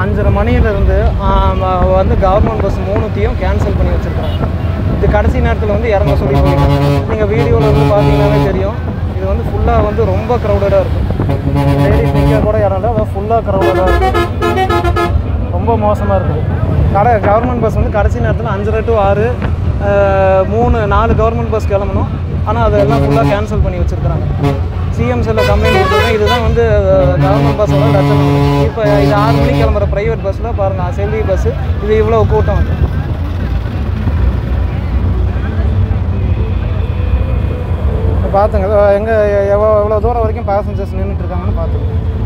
5:30 மணியிலிருந்து வந்து government bus 3த்தையும் cancel பண்ணி வச்சுருக்காங்க. இது கடைசி நேரத்தில் வந்து இறங்க சொல்லி நீங்கள் வீடியோவில் வந்து பார்த்தீங்கன்னாவே தெரியும். இது வந்து ஃபுல்லாக வந்து ரொம்ப க்ரௌடடாக இருக்கும். லேடிஸ் நிற்க கூட இடம் இல்லை, அதாவது ஃபுல்லாக க்ரௌடடாக இருக்கும். ரொம்ப மோசமாக இருக்குது. கவர்மெண்ட் பஸ் வந்து கடைசி நேரத்தில் 5:30 to 6 4 கவர்மெண்ட் பஸ் கிளம்பணும். ஆனால் அதெல்லாம் ஃபுல்லாக கேன்சல் பண்ணி வச்சுருக்குறாங்க. சிஎம்சியில் கம்ப்ளைண்ட் கொடுத்துருக்கேன். இதுதான் வந்து கவர்மெண்ட் பஸ்ஸோட லட்சணம். இப்போ இது 6 மணிக்கு கிளம்புற ப்ரைவேட் பஸ்ஸில் பாருங்கள், செல்வி பஸ்ஸு, இது இவ்வளோ கூட்டம் வந்து பார்த்துங்க. எங்கே எவ்வளோ தூரம் வரைக்கும் பேசஞ்சர்ஸ் நின்றுட்டுருக்காங்கன்னு பார்த்துங்க.